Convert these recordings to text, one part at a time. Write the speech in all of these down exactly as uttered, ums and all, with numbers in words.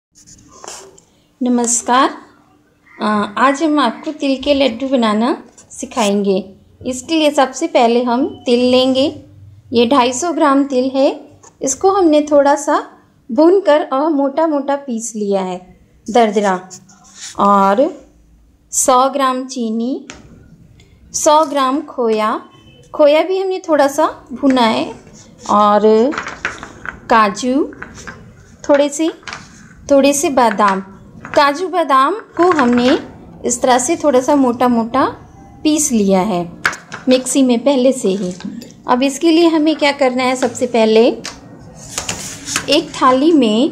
नमस्कार। आज हम आपको तिल के लड्डू बनाना सिखाएंगे। इसके लिए सबसे पहले हम तिल लेंगे। ये दो सौ पचास ग्राम तिल है। इसको हमने थोड़ा सा भूनकर और मोटा मोटा पीस लिया है दरदरा। और सौ ग्राम चीनी, सौ ग्राम खोया खोया भी हमने थोड़ा सा भुना है। और काजू, थोड़े से थोड़े से बादाम। काजू बादाम को हमने इस तरह से थोड़ा सा मोटा मोटा पीस लिया है मिक्सी में पहले से ही। अब इसके लिए हमें क्या करना है, सबसे पहले एक थाली में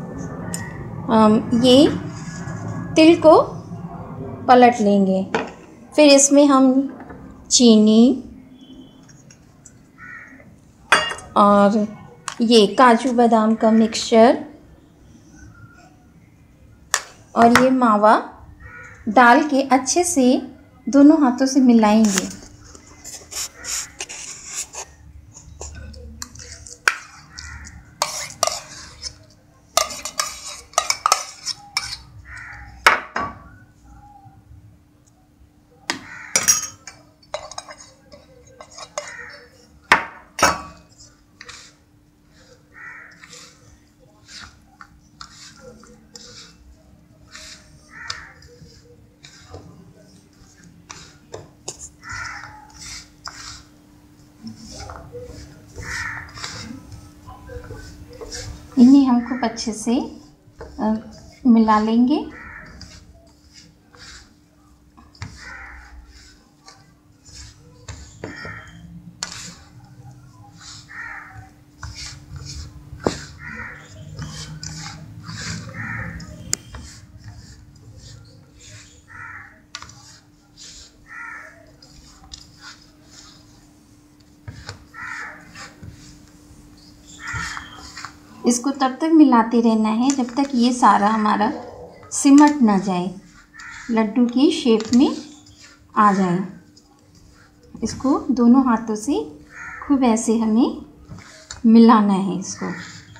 ये तिल को पलट लेंगे। फिर इसमें हम चीनी और ये काजू बादाम का मिक्सचर और ये मावा डाल के अच्छे से दोनों हाथों से मिलाएंगे। इन्हें हम खूब अच्छे से आ, मिला लेंगे। इसको तब तक मिलाते रहना है जब तक ये सारा हमारा सिमट ना जाए, लड्डू की शेप में आ जाए। इसको दोनों हाथों से खूब ऐसे हमें मिलाना है इसको।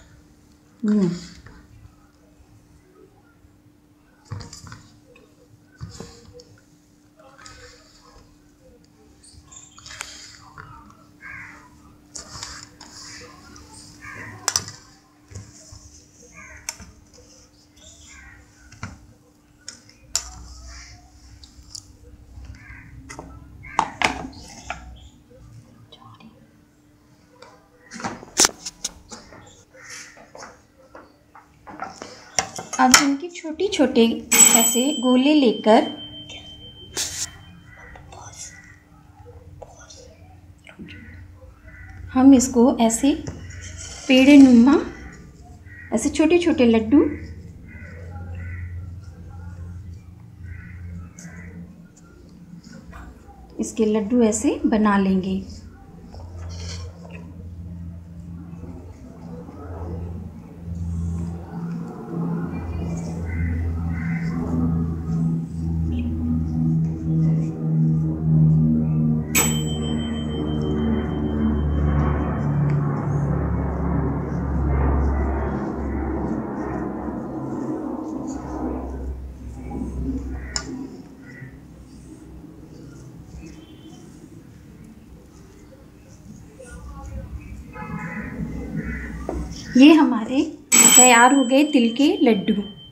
अब इनकी छोटी छोटे ऐसे गोले लेकर हम इसको ऐसे पेड़े नुमा ऐसे छोटे छोटे लड्डू इसके लड्डू ऐसे बना लेंगे। ये हमारे तैयार हो गए तिल के लड्डू।